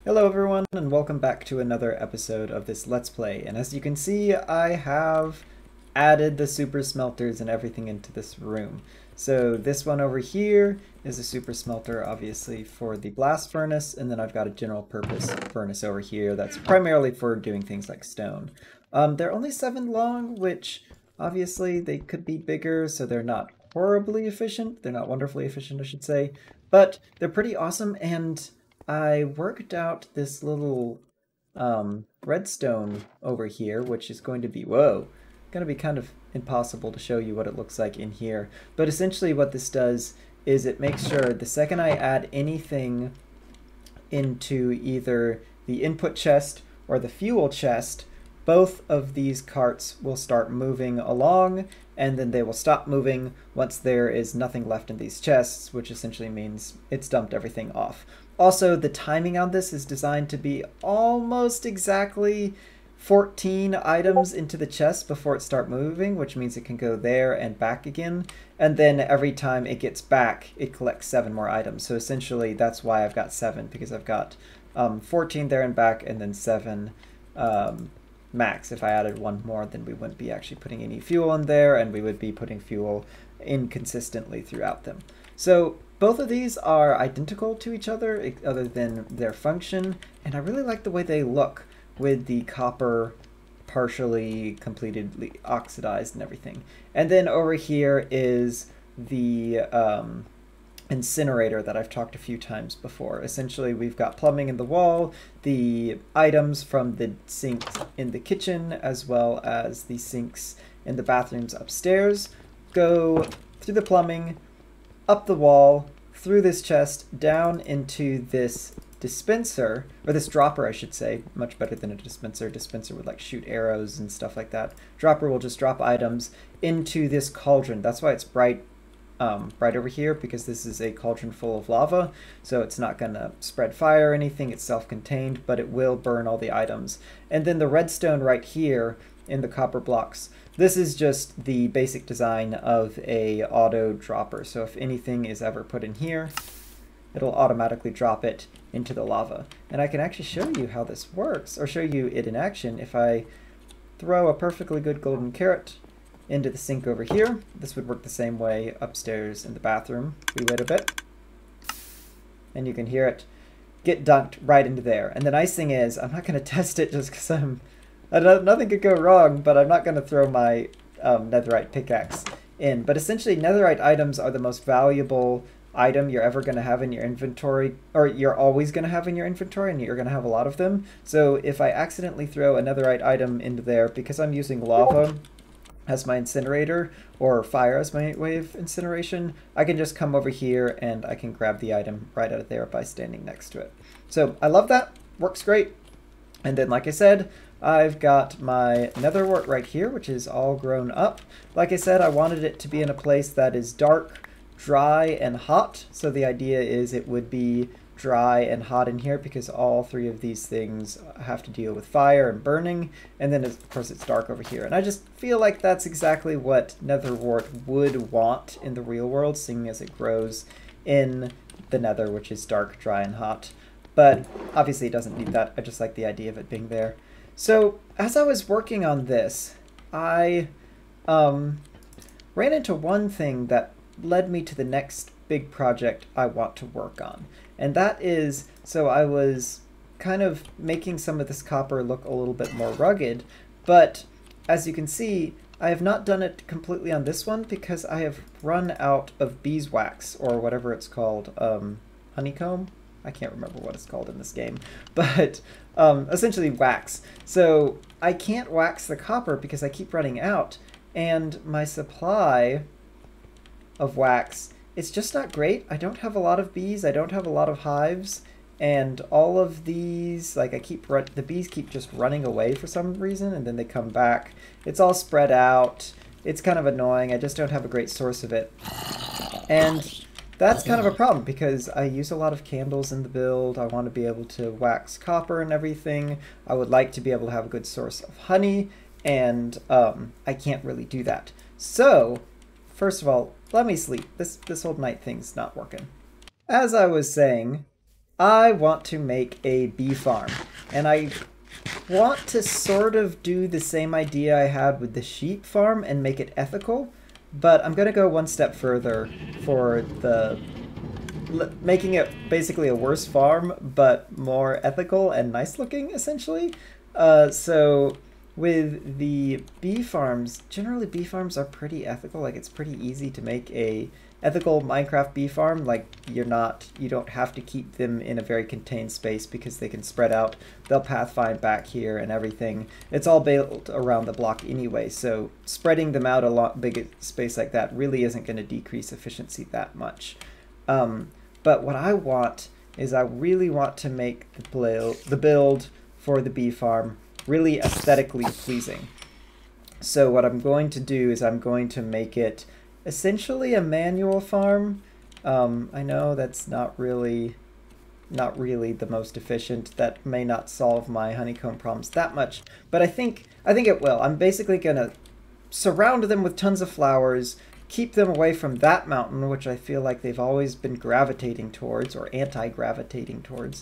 Hello everyone and welcome back to another episode of this Let's Play. And as you can see, I have added the super smelters and everything into this room. So this one over here is a super smelter, obviously, for the blast furnace, and then I've got a general purpose furnace over here that's primarily for doing things like stone. They're only 7 long, which obviously they could be bigger, so they're not horribly efficient. They're not wonderfully efficient, I should say, but they're pretty awesome. And I worked out this little redstone over here, which is going to be, going to be kind of impossible to show you what it looks like in here. But essentially what this does is it makes sure the second I add anything into either the input chest or the fuel chest, both of these carts will start moving along, and then they will stop moving once there is nothing left in these chests, which essentially means it's dumped everything off. Also, the timing on this is designed to be almost exactly 14 items into the chest before it starts moving, which means it can go there and back again. And then every time it gets back, it collects 7 more items. So essentially, that's why I've got 7, because I've got 14 there and back, and then 7 max. If I added 1 more, then we wouldn't be actually putting any fuel in there, and we would be putting fuel inconsistently throughout them. So both of these are identical to each other than their function, and I really like the way they look with the copper partially completely oxidized and everything. And then over here is the incinerator that I've talked a few times before. Essentially, we've got plumbing in the wall, the items from the sinks in the kitchen, as well as the sinks in the bathrooms upstairs, go through the plumbing, up the wall, through this chest, down into this dispenser, or this dropper, I should say. Much better than a dispenser. Dispenser would like shoot arrows and stuff like that. Dropper will just drop items into this cauldron. That's why it's bright over here, because this is a cauldron full of lava, so it's not gonna spread fire or anything. It's self-contained, but it will burn all the items. And then the redstone right here in the copper blocks, this is just the basic design of a auto dropper. So if anything is ever put in here, it'll automatically drop it into the lava. And I can actually show you how this works, or show you it in action. If I throw a perfectly good golden carrot into the sink over here, this would work the same way upstairs in the bathroom. We wait a bit, and you can hear it get dunked right into there. And the nice thing is, I'm not going to test it just because nothing could go wrong, but I'm not going to throw my netherite pickaxe in. But essentially, netherite items are the most valuable item you're ever going to have in your inventory, or you're always going to have in your inventory, and you're going to have a lot of them. So if I accidentally throw a netherite item into there, because I'm using lava as my incinerator, or fire as my way of incineration, I can just come over here and I can grab the item right out of there by standing next to it. So I love that. Works great. And then, like I said, I've got my nether wart right here, which is all grown up. Like I said, I wanted it to be in a place that is dark, dry, and hot. So the idea is it would be dry and hot in here, because all 3 of these things have to deal with fire and burning. And then, of course, it's dark over here. And I just feel like that's exactly what nether wart would want in the real world, seeing as it grows in the nether, which is dark, dry, and hot. But obviously it doesn't need that. I just like the idea of it being there. So as I was working on this, I ran into one thing that led me to the next big project I want to work on. And that is, so I was kind of making some of this copper look a little bit more rugged, but as you can see, I have not done it completely on this one because I have run out of beeswax, or whatever it's called, honeycomb? I can't remember what it's called in this game, but essentially wax. So I can't wax the copper because I keep running out, and my supply of wax, it's just not great. I don't have a lot of bees, I don't have a lot of hives, and all of these, like the bees keep just running away for some reason, and then they come back. It's all spread out. It's kind of annoying. I just don't have a great source of it. And that's kind of a problem because I use a lot of candles in the build. I want to be able to wax copper and everything. I would like to be able to have a good source of honey, and I can't really do that. So, first of all, let me sleep. This whole night thing's not working. As I was saying, I want to make a bee farm. And I want to sort of do the same idea I had with the sheep farm and make it ethical, but I'm going to go one step further for the making it basically a worse farm, but more ethical and nice looking, essentially. So with the bee farms, generally bee farms are pretty ethical. Like, it's pretty easy to make a ethical Minecraft bee farm. Like, you don't have to keep them in a very contained space because they can spread out. They'll pathfind back here and everything. It's all built around the block anyway, so spreading them out a lot big space like that really isn't going to decrease efficiency that much. But what I want is I really want to make the build for the bee farm really aesthetically pleasing. So what I'm going to do is I'm going to make it essentially a manual farm. I know that's not really the most efficient. That may not solve my honeycomb problems that much, but I think it will. I'm basically gonna surround them with tons of flowers, keep them away from that mountain, which I feel like they've always been gravitating towards, or anti-gravitating towards,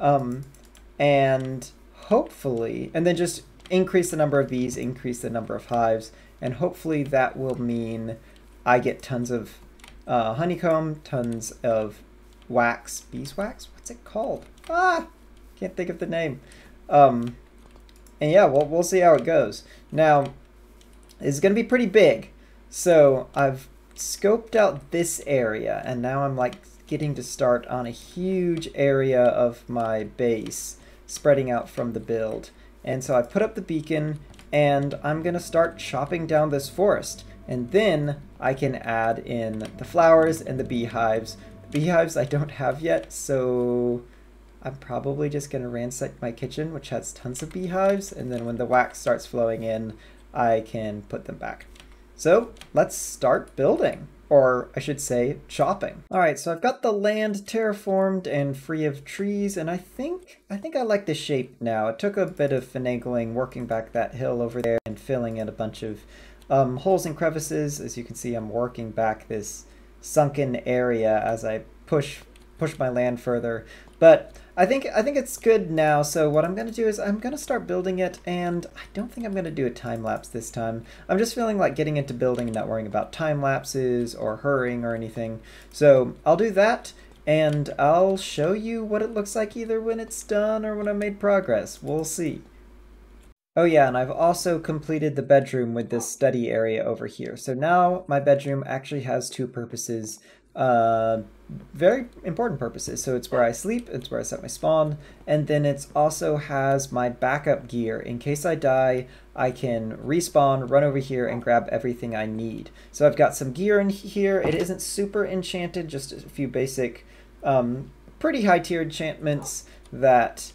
and hopefully, and then just increase the number of bees, increase the number of hives, and hopefully that will mean I get tons of honeycomb, tons of wax, beeswax? What's it called? Can't think of the name. And yeah, we'll see how it goes. Now, it's going to be pretty big. So I've scoped out this area, and now I'm like getting to start on a huge area of my base, spreading out from the build. And so I put up the beacon, and I'm going to start chopping down this forest. And then I can add in the flowers and the beehives. Beehives I don't have yet, so I'm probably just going to ransack my kitchen, which has tons of beehives, and then when the wax starts flowing in, I can put them back. So let's start building, or I should say chopping. All right, so I've got the land terraformed and free of trees, and I think I like the shape now. It took a bit of finagling working back that hill over there and filling in a bunch of holes and crevices. As you can see, I'm working back this sunken area as I push my land further. But I think it's good now. So what I'm going to do is I'm going to start building it, and I don't think I'm going to do a time lapse this time. I'm just feeling like getting into building and not worrying about time lapses or hurrying or anything. So I'll do that, and I'll show you what it looks like either when it's done or when I've made progress. We'll see. Oh yeah, and I've also completed the bedroom with this study area over here. So now my bedroom actually has two purposes, very important purposes. So it's where I sleep, it's where I set my spawn, and then it also has my backup gear. In case I die, I can respawn, run over here, and grab everything I need. So I've got some gear in here. It isn't super enchanted, just a few basic, pretty high tier enchantments that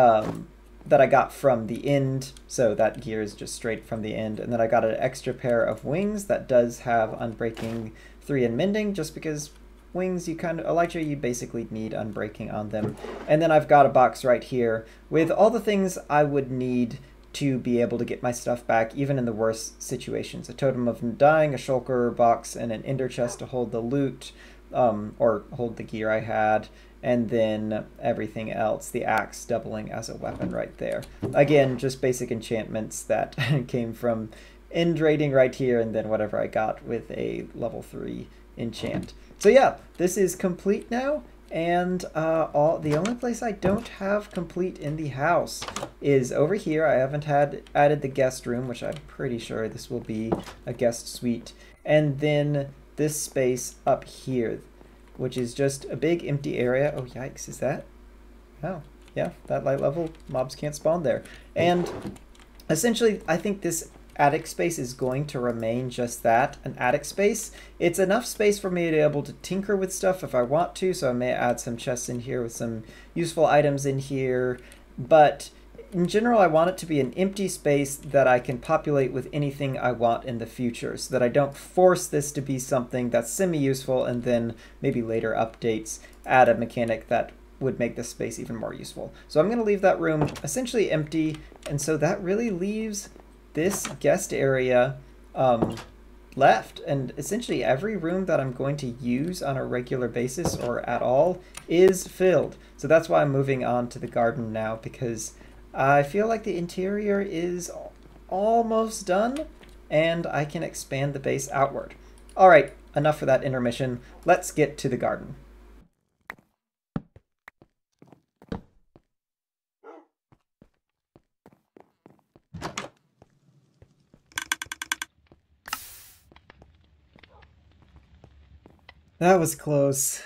I got from the end, so that gear is just straight from the end. And then I got an extra pair of wings that does have Unbreaking 3 and Mending, just because wings, Elytra, you basically need Unbreaking on them. And then I've got a box right here with all the things I would need to be able to get my stuff back, even in the worst situations. A Totem of Undying, a Shulker box, and an Ender chest to hold the loot, or hold the gear I had, and then everything else, the axe doubling as a weapon right there. Again, just basic enchantments that came from end raiding right here, and then whatever I got with a level 3 enchant. So yeah, this is complete now, and the only place I don't have complete in the house is over here. I haven't added the guest room, which I'm pretty sure this will be a guest suite, and then this space up here, which is just a big empty area. Oh, yikes, is that? Oh, yeah, that light level, mobs can't spawn there. And essentially, I think this attic space is going to remain just that, an attic space. It's enough space for me to be able to tinker with stuff if I want to, so I may add some chests in here with some useful items in here, but in general, I want it to be an empty space that I can populate with anything I want in the future, so that I don't force this to be something that's semi-useful and then maybe later updates add a mechanic that would make this space even more useful. So I'm going to leave that room essentially empty, and so that really leaves this guest area left, and essentially every room that I'm going to use on a regular basis or at all is filled. So that's why I'm moving on to the garden now, because I feel like the interior is almost done and I can expand the base outward. All right, enough for that intermission. Let's get to the garden. That was close.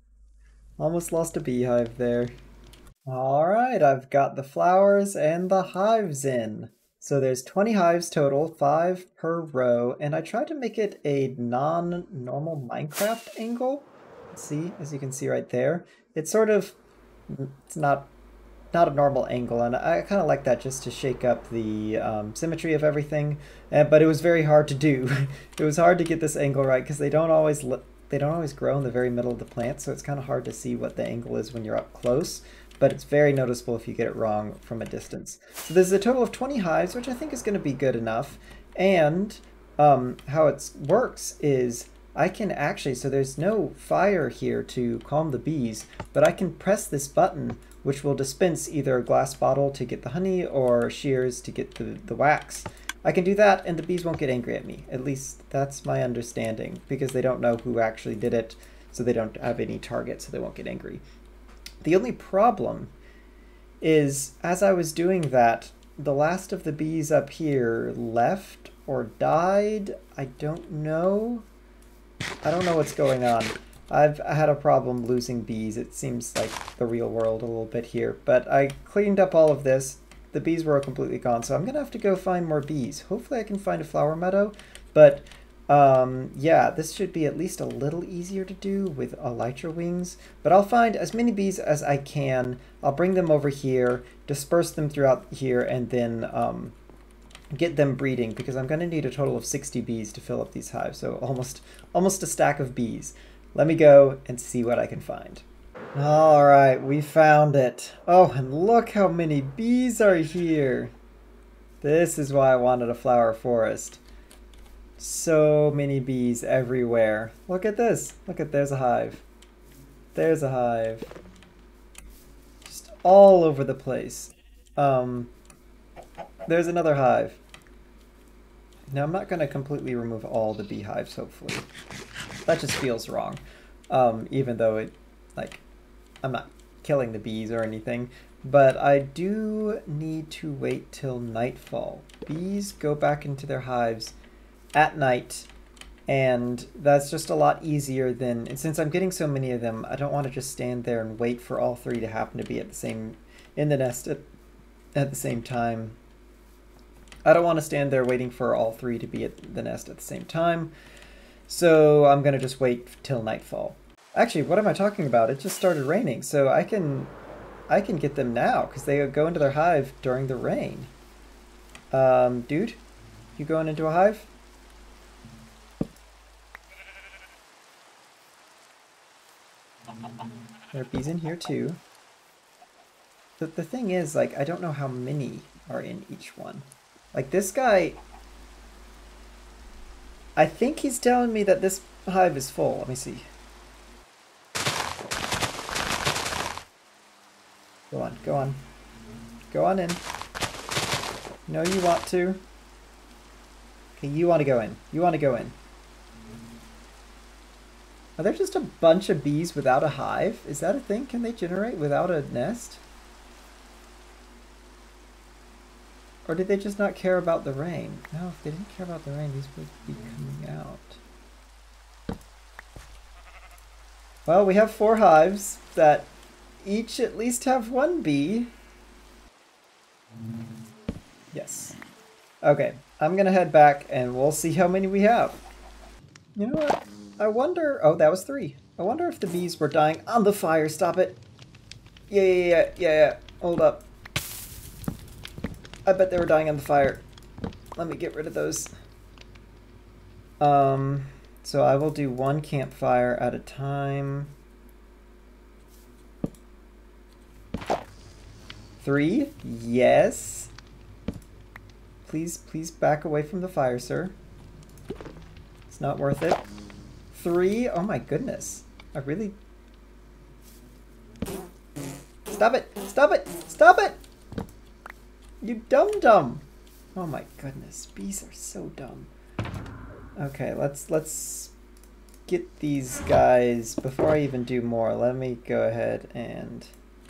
Almost lost a beehive there. All right, I've got the flowers and the hives in. So there's 20 hives total, 5 per row, and I tried to make it a non-normal Minecraft angle. See, as you can see right there, it's sort of, it's not a normal angle, and I kind of like that just to shake up the symmetry of everything. But it was very hard to do. It was hard to get this angle right because they don't always grow in the very middle of the plant, so it's kind of hard to see what the angle is when you're up close. But it's very noticeable if you get it wrong from a distance. So there's a total of 20 hives, which I think is going to be good enough. And how it works is I can actually, so there's no fire here to calm the bees, but I can press this button, which will dispense either a glass bottle to get the honey or shears to get the wax. I can do that and the bees won't get angry at me. At least that's my understanding, because they don't know who actually did it, so they don't have any target, so they won't get angry. The only problem is, as I was doing that, the last of the bees up here left or died. I don't know. I don't know what's going on. I've had a problem losing bees. It seems like the real world a little bit here. But I cleaned up all of this. The bees were completely gone, so I'm going to have to go find more bees. Hopefully I can find a flower meadow. But yeah, this should be at least a little easier to do with elytra wings. But I'll find as many bees as I can. I'll bring them over here, disperse them throughout here, and then get them breeding, because I'm going to need a total of 60 bees to fill up these hives. So almost a stack of bees. Let me go and see what I can find. All right, we found it. Oh, and look how many bees are here. This is why I wanted a flower forest. So many bees everywhere. Look at this. Look at, there's a hive. There's a hive. Just all over the place. There's another hive. Now I'm not going to completely remove all the beehives, hopefully. That just feels wrong. Even though it, like, I'm not killing the bees or anything. But I do need to wait till nightfall. Bees go back into their hives at night, and that's just a lot easier than, and since I'm getting so many of them, I don't want to just stand there and wait for all 3 to happen to be at the same, in the nest at the same time. I don't want to stand there waiting for all 3 to be at the nest at the same time, so I'm going to just wait till nightfall. Actually, what am I talking about? It just started raining, so I can get them now, because they go into their hive during the rain. Dude, you going into a hive? There are bees in here too. The thing is, like, I don't know how many are in each one. Like, this guy, I think he's telling me that this hive is full. Let me see. Go on, go on. Go on in. No, you want to. Okay, you want to go in. You want to go in. Are there just a bunch of bees without a hive? Is that a thing? Can they generate without a nest? Or did they just not care about the rain? No, if they didn't care about the rain, these would be coming out. Well, we have 4 hives that each at least have 1 bee. Yes. Okay, I'm gonna head back and we'll see how many we have. You know what? I wonder... Oh, that was 3. I wonder if the bees were dying on the fire. Stop it. Yeah. Hold up. I bet they were dying on the fire. Let me get rid of those. So I will do 1 campfire at a time. 3? Yes. Please back away from the fire, sir. It's not worth it. 3. Oh my goodness. I really... Stop it! Stop it! Stop it! You dum-dum! Oh my goodness. Bees are so dumb. Okay, let's get these guys... Before I even do more, let me go ahead and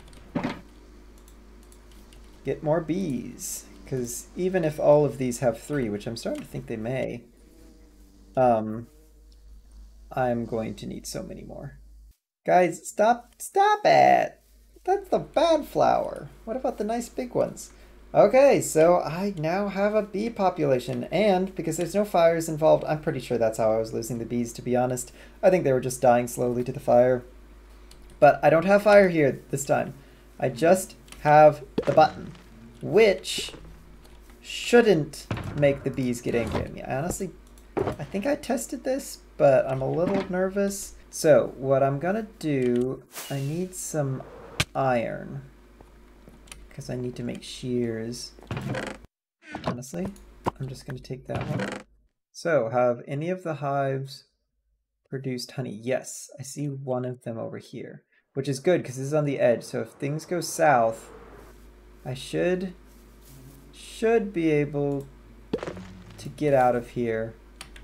get more bees. Because even if all of these have 3, which I'm starting to think they may, I'm going to need so many more. Guys, stop it! That's the bad flower. What about the nice big ones? Okay, so I now have a bee population, and because there's no fires involved, I'm pretty sure that's how I was losing the bees, to be honest. I think they were just dying slowly to the fire. But I don't have fire here this time. I just have the button, which shouldn't make the bees get angry at me. I think I tested this, but I'm a little nervous. So what I'm gonna do, I need some iron because I need to make shears. Honestly, I'm just gonna take that one. So have any of the hives produced honey? Yes, I see one of them over here, which is good because this is on the edge. So if things go south, I should be able to get out of here.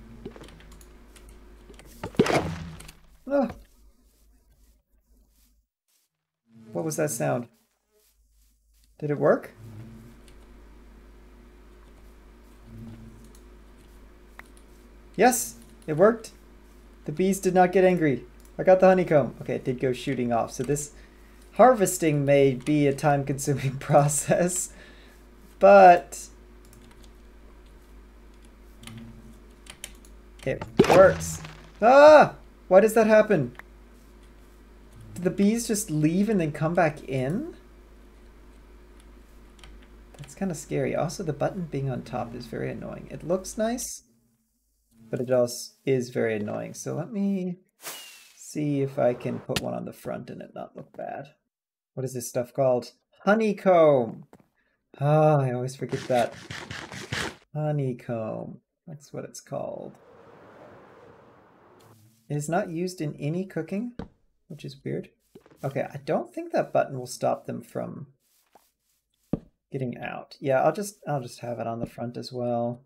Oh. What was that sound? Did it work? Yes, it worked. The bees did not get angry. I got the honeycomb. Okay, it did go shooting off. So this harvesting may be a time-consuming process, but it works. Ah! Why does that happen? Did the bees just leave and then come back in? That's kind of scary. Also, the button being on top is very annoying. It looks nice, but it also is very annoying. So let me see if I can put one on the front and it not look bad. What is this stuff called? Honeycomb! Ah, I always forget that. Honeycomb. That's what it's called. It is not used in any cooking, which is weird. Okay, I don't think that button will stop them from getting out. Yeah, I'll just have it on the front as well.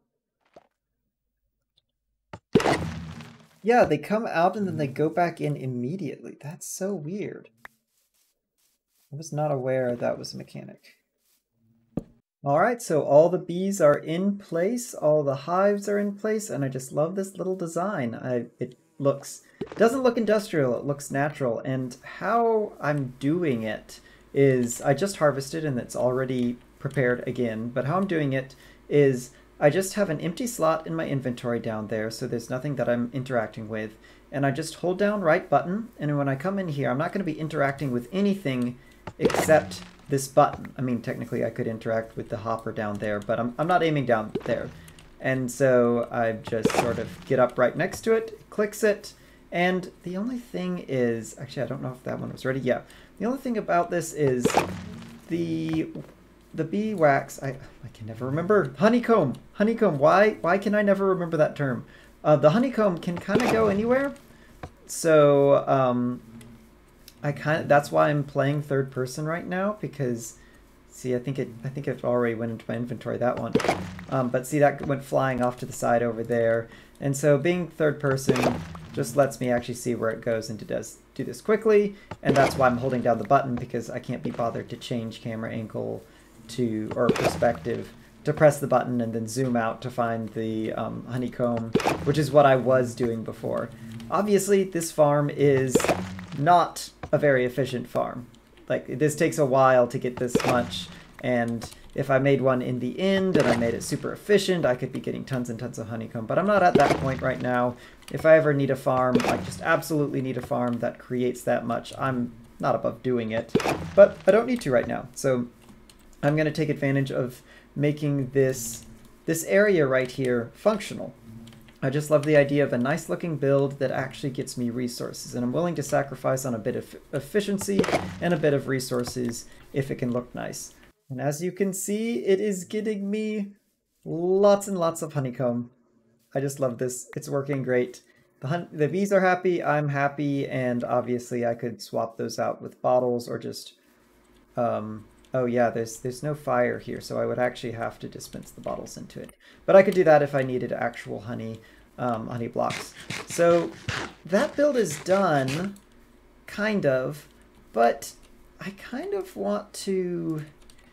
Yeah, they come out and then they go back in immediately. That's so weird. I was not aware that was a mechanic. All right, so all the bees are in place, all the hives are in place, and I just love this little design. It doesn't look industrial, it looks natural, and how I'm doing it is I just harvested and it's already prepared again, but how I'm doing it is I just have an empty slot in my inventory down there, so there's nothing that I'm interacting with, and I just hold down right button, and when I come in here, I'm not going to be interacting with anything except this button. I mean, technically I could interact with the hopper down there, but I'm not aiming down there. And so I just sort of get up right next to it, clicks it, and the only thing is, actually I don't know if that one was ready. Yeah, the only thing about this is the bee wax, I can never remember. Honeycomb. Why can I never remember that term? The honeycomb can kind of go anywhere. So that's why I'm playing third person right now, because see, I think it already went into my inventory, that one. But see, that went flying off to the side over there. And so being third person just lets me actually see where it goes and do this quickly. And that's why I'm holding down the button, because I can't be bothered to change camera angle or perspective to press the button and then zoom out to find the honeycomb, which is what I was doing before. Obviously, this farm is not a very efficient farm. Like, this takes a while to get this much, and if I made one in the end and I made it super efficient, I could be getting tons and tons of honeycomb, but I'm not at that point right now. If I ever need a farm, like just absolutely need a farm that creates that much, I'm not above doing it, but I don't need to right now. So I'm going to take advantage of making this area right here functional. I just love the idea of a nice looking build that actually gets me resources, and I'm willing to sacrifice on a bit of efficiency and a bit of resources if it can look nice. And as you can see, it is getting me lots and lots of honeycomb. I just love this. It's working great. The bees are happy, I'm happy, and obviously I could swap those out with bottles or just oh yeah, there's no fire here, so I would actually have to dispense the bottles into it. But I could do that if I needed actual honey, honey blocks. So that build is done, kind of, but I kind of want to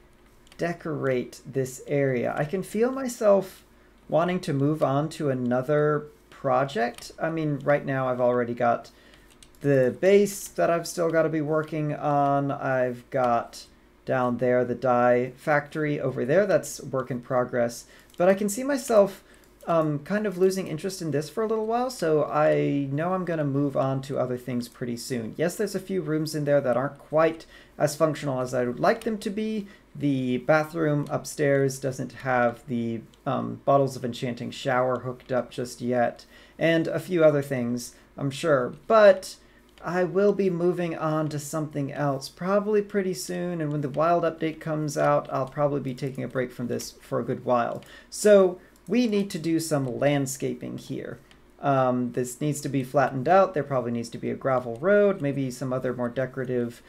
decorate this area. I can feel myself wanting to move on to another project. I mean, right now I've already got the base that I've still got to be working on. I've got down there the dye factory over there. That's work in progress. But I can see myself kind of losing interest in this for a little while, so I know I'm going to move on to other things pretty soon. Yes, there's a few rooms in there that aren't quite as functional as I would like them to be. The bathroom upstairs doesn't have the bottles of enchanting shower hooked up just yet, and a few other things, I'm sure. But I will be moving on to something else probably pretty soon, and when the wild update comes out, I'll probably be taking a break from this for a good while. So we need to do some landscaping here. This needs to be flattened out. There probably needs to be a gravel road, maybe some other more decorative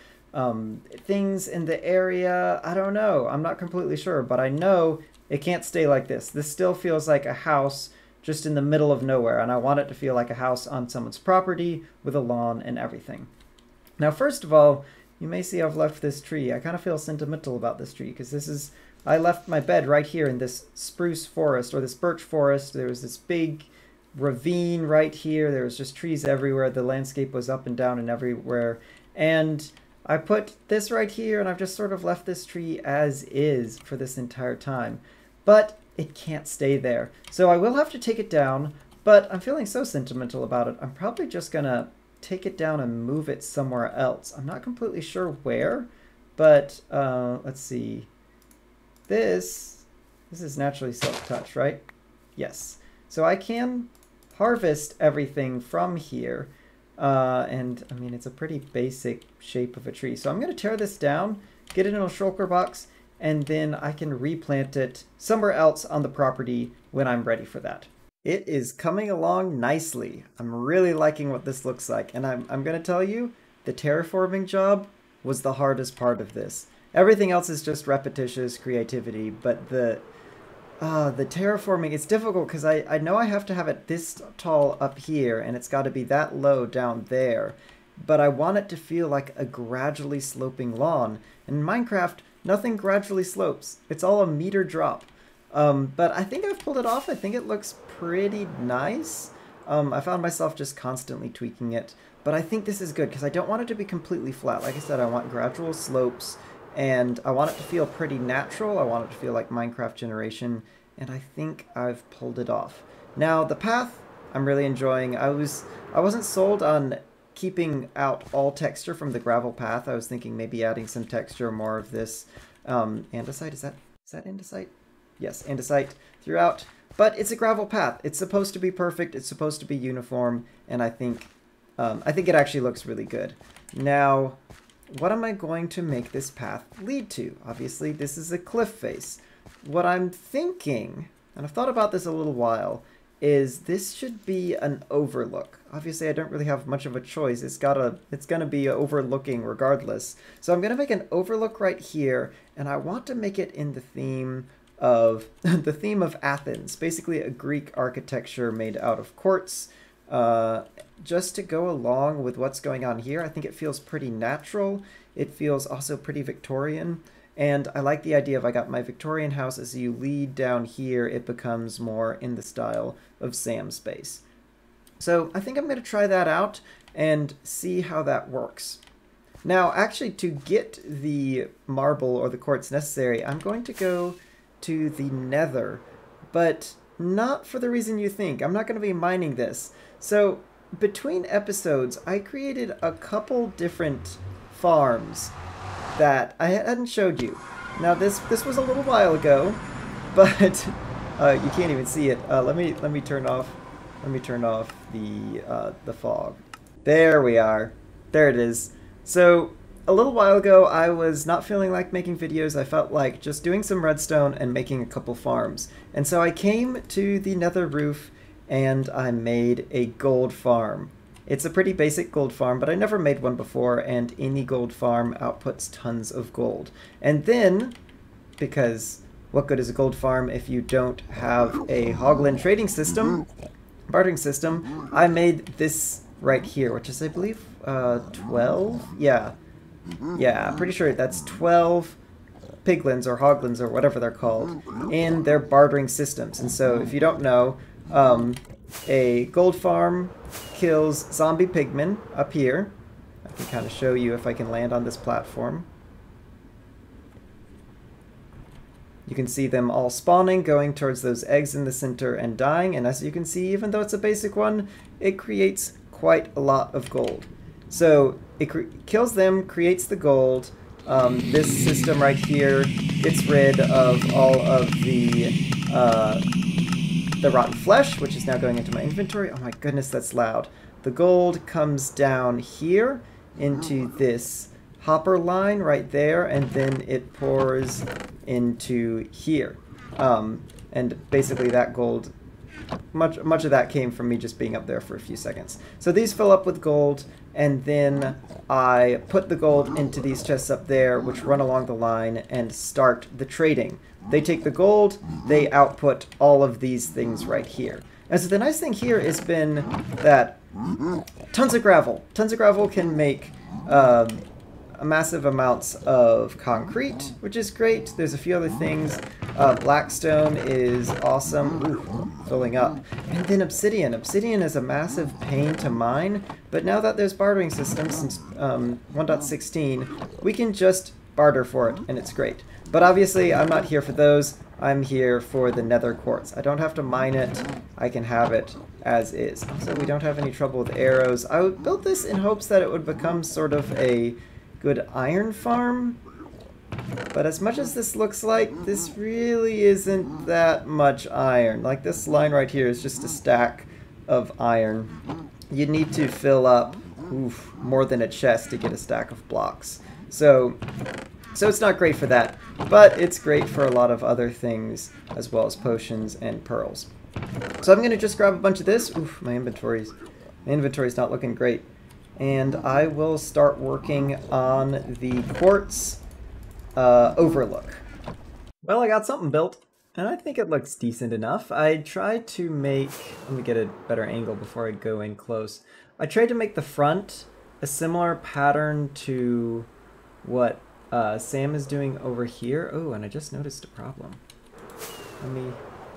things in the area. I don't know. I'm not completely sure, but I know it can't stay like this. This still feels like a house just in the middle of nowhere, and I want it to feel like a house on someone's property with a lawn and everything. Now, first of all, you may see I've left this tree. I kind of feel sentimental about this tree because I left my bed right here in this spruce forest, or this birch forest. There was this big ravine right here. There was just trees everywhere. The landscape was up and down and everywhere. And I put this right here, and I've just sort of left this tree as is for this entire time. But it can't stay there. So I will have to take it down, but I'm feeling so sentimental about it. I'm probably just gonna take it down and move it somewhere else. I'm not completely sure where, but let's see. This is naturally self-touch, right? Yes. So I can harvest everything from here. And I mean, it's a pretty basic shape of a tree. So I'm going to tear this down, get it in a shulker box, and then I can replant it somewhere else on the property when I'm ready for that. It is coming along nicely. I'm really liking what this looks like. And I'm going to tell you, the terraforming job was the hardest part of this. Everything else is just repetitious creativity, but the terraforming, it's difficult because I know I have to have it this tall up here, and it's got to be that low down there. But I want it to feel like a gradually sloping lawn. In Minecraft, nothing gradually slopes. It's all a meter drop. But I think I've pulled it off. I think it looks pretty nice. I found myself just constantly tweaking it. But I think this is good because I don't want it to be completely flat. Like I said, I want gradual slopes, and I want it to feel pretty natural. I want it to feel like Minecraft Generation, and I think I've pulled it off. Now, the path, I'm really enjoying. I wasn't sold on keeping out all texture from the gravel path. I was thinking maybe adding some texture, more of this andesite. Is that andesite? Yes, andesite throughout. But it's a gravel path. It's supposed to be perfect. It's supposed to be uniform, and I think it actually looks really good. Now, what am I going to make this path lead to? Obviously, this is a cliff face. What I'm thinking, and I've thought about this a little while, is this should be an overlook. Obviously, I don't really have much of a choice. It's gonna be overlooking regardless. So I'm gonna make an overlook right here, and I want to make it in the theme of Athens, basically a Greek architecture made out of quartz. Just to go along with what's going on here, I think it feels pretty natural. It feels also pretty Victorian. And I like the idea of I got my Victorian house. As you lead down here, it becomes more in the style of Sam's base. So I think I'm going to try that out and see how that works. Now, actually, to get the marble or the quartz necessary, I'm going to go to the Nether, but not for the reason you think. I'm not going to be mining this. So between episodes, I created a couple different farms that I hadn't showed you. Now this was a little while ago, but you can't even see it. Let me turn off the fog. There we are. There it is. So a little while ago, I was not feeling like making videos. I felt like just doing some redstone and making a couple farms. And so I came to the Nether roof, and I made a gold farm. It's a pretty basic gold farm, but I never made one before, and any gold farm outputs tons of gold. And then, because what good is a gold farm if you don't have a Hoglin trading system, bartering system, I made this right here, which is, I believe, 12? Yeah. Yeah, pretty sure that's 12 piglins or hoglins or whatever they're called in their bartering systems. And so if you don't know, a gold farm kills zombie pigmen up here. I can kind of show you if I can land on this platform. You can see them all spawning, going towards those eggs in the center and dying. And as you can see, even though it's a basic one, it creates quite a lot of gold. So it kills them, creates the gold. This system right here gets rid of all of the rotten flesh, which is now going into my inventory. Oh my goodness, that's loud. The gold comes down here into this hopper line right there, and then it pours into here. And basically that gold, much of that came from me just being up there for a few seconds. So these fill up with gold, and then I put the gold into these chests up there, which run along the line and start the trading. They take the gold, they output all of these things right here. And so the nice thing here has been that tons of gravel can make massive amounts of concrete, which is great. There's a few other things. Blackstone is awesome. Ooh, filling up. And then obsidian. Obsidian is a massive pain to mine, but now that there's bartering systems since 1.16, we can just barter for it, and it's great. But obviously, I'm not here for those. I'm here for the nether quartz. I don't have to mine it. I can have it as is. Also, we don't have any trouble with arrows. I built this in hopes that it would become sort of a good iron farm. But as much as this looks like, this really isn't that much iron. Like this line right here is just a stack of iron. You'd need to fill up more than a chest to get a stack of blocks. So it's not great for that, but it's great for a lot of other things as well as potions and pearls. So I'm going to just grab a bunch of this. Oof, my inventory's not looking great. And I will start working on the quartz overlook. Well, I got something built, and I think it looks decent enough. I tried to make... Let me get a better angle before I go in close. I tried to make the front a similar pattern to what Sam is doing over here. Oh, and I just noticed a problem. Let me...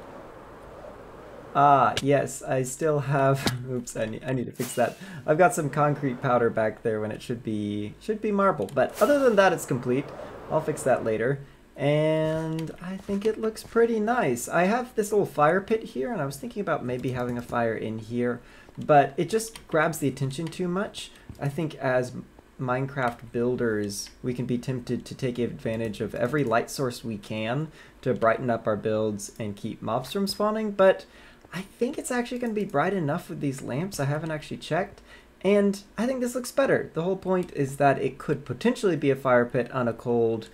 Ah, yes, I still have... Oops, I need to fix that. I've got some concrete powder back there when it should be marble. But other than that, it's complete. I'll fix that later. And I think it looks pretty nice. I have this little fire pit here, and I was thinking about maybe having a fire in here. But it just grabs the attention too much. I think as Minecraft builders, we can be tempted to take advantage of every light source we can to brighten up our builds and keep mobs from spawning, but I think it's actually going to be bright enough with these lamps. I haven't actually checked, and I think this looks better. The whole point is that it could potentially be a fire pit on a cold,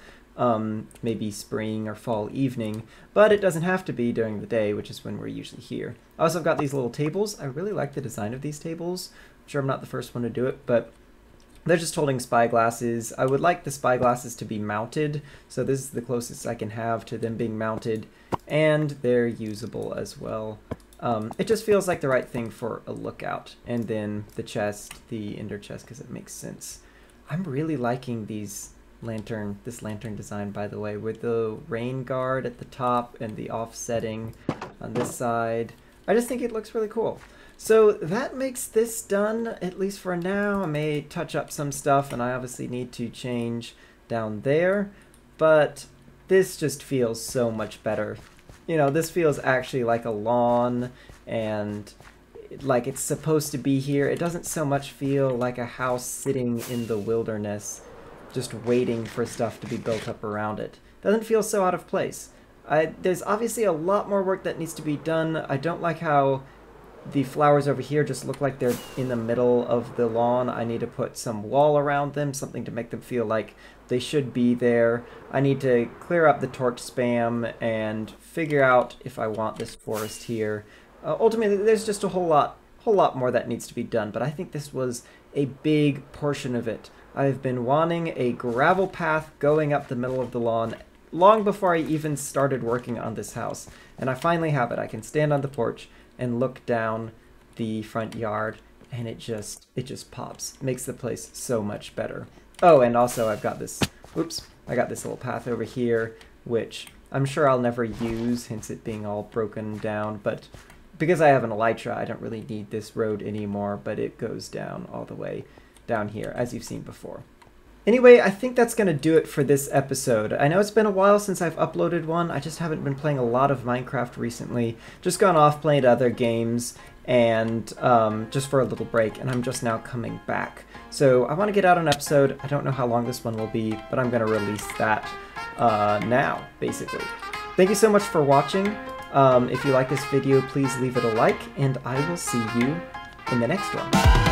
maybe spring or fall evening, but it doesn't have to be during the day, which is when we're usually here. I also got these little tables. I really like the design of these tables. I'm sure I'm not the first one to do it, but they're just holding spyglasses. I would like the spyglasses to be mounted, so this is the closest I can have to them being mounted, and they're usable as well. It just feels like the right thing for a lookout. And then the chest, the ender chest, because it makes sense. I'm really liking this lantern design, by the way, with the rain guard at the top and the offsetting on this side. I just think it looks really cool. So that makes this done, at least for now. I may touch up some stuff, and I obviously need to change down there, but this just feels so much better. You know, this feels actually like a lawn, and like it's supposed to be here. It doesn't so much feel like a house sitting in the wilderness, just waiting for stuff to be built up around it. Doesn't feel so out of place. There's obviously a lot more work that needs to be done. I don't like how the flowers over here just look like they're in the middle of the lawn. I need to put some wall around them, something to make them feel like they should be there. I need to clear up the torch spam and figure out if I want this forest here. Ultimately, there's just a whole lot more that needs to be done, but I think this was a big portion of it. I've been wanting a gravel path going up the middle of the lawn long before I even started working on this house, and I finally have it. I can stand on the porch and look down the front yard, and it just pops. Makes the place so much better. Oh, and also I've got this, oops, I got this little path over here, which I'm sure I'll never use, hence it being all broken down, but because I have an elytra, I don't really need this road anymore, but it goes down all the way down here, as you've seen before. Anyway, I think that's going to do it for this episode. I know it's been a while since I've uploaded one. I just haven't been playing a lot of Minecraft recently. Just gone off playing other games, and just for a little break, and I'm just now coming back. So I want to get out an episode. I don't know how long this one will be, but I'm going to release that now, basically. Thank you so much for watching. If you like this video, please leave it a like, and I will see you in the next one.